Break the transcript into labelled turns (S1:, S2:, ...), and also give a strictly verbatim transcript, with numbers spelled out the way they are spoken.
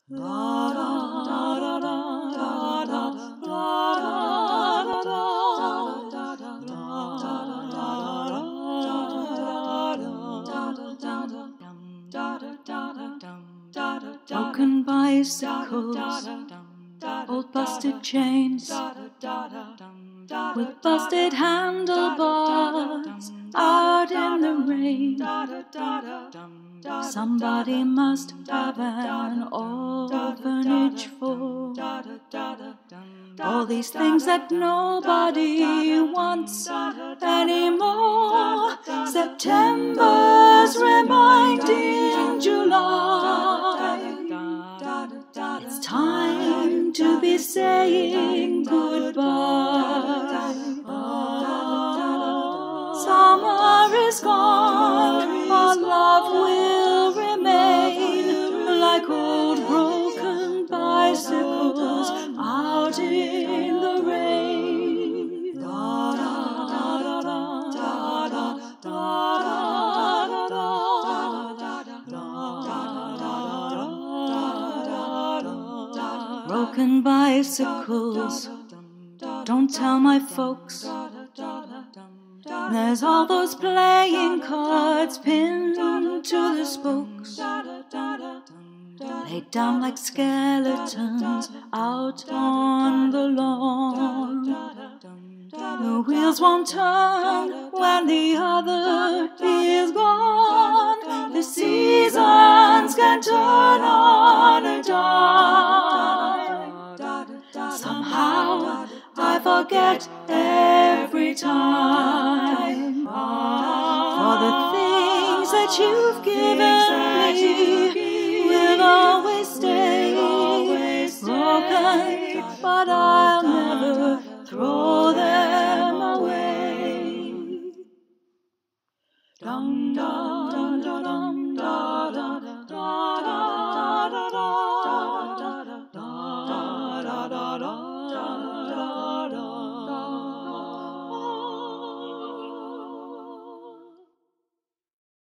S1: Broken bicycles, old busted chains, with busted handlebars out in the rain. Somebody must have an orphanage for all these things that nobody wants anymore. September's reminding July, it's time to be saying goodbye. Summer is gone, our love will remain like old broken bicycles out in the rain. Broken bicycles, don't tell my folks. There's all those playing cards pinned to the spokes, laid down like skeletons out on the lawn. The wheels won't turn when the other is gone. The seasons can turn on a dime. Somehow I forget every time for the things that you've given me.